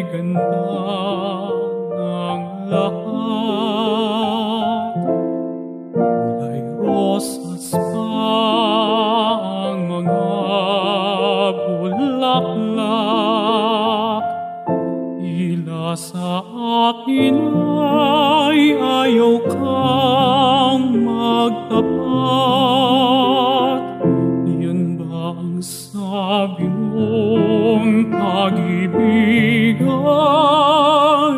ganda ng lahat. Kulay rosas pa ang mga bulaklak. Tila sa akin ay ayaw kang magtapat. Yan ba ang sabi mong pag-ibig ay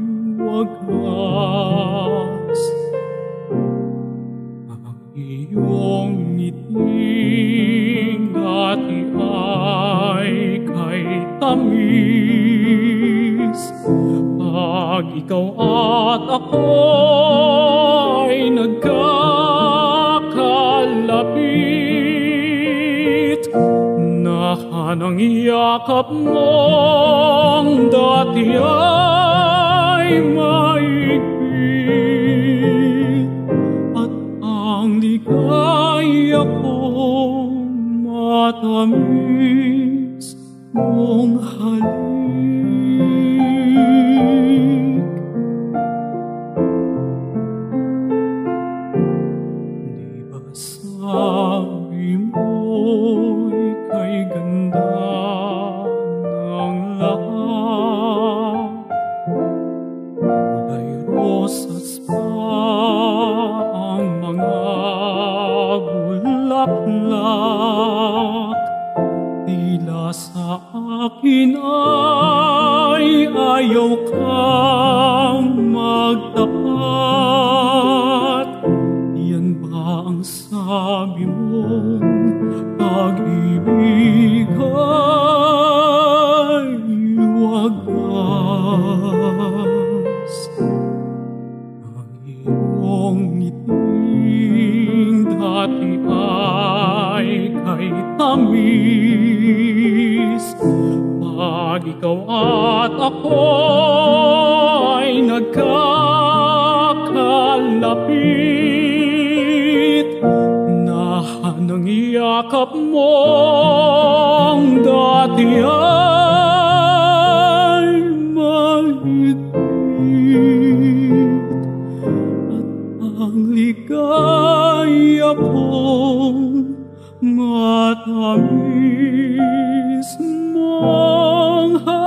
wagas? Ang iyong ngiting dati ay kay tamis. Pag ikaw at ako'y nagkakalapit, nahanang yakap mong dati ay maigpit, at ang ligaya kong matamis mong halik. Di ba sabi mo'y kay ganda ng lahat? Kulay rosas pa ang mga bulaklak. Tila sa akin ay ayaw kang magtapat. Yan ba ang sabi mong pag-ibig ay wagas? Ang iyong ngiting dati ay kay tamis. Pag ikaw at ako ay nagkakalapit, nahanang yakap mong dati ay mahigpit, at ang ligaya kong matamis mong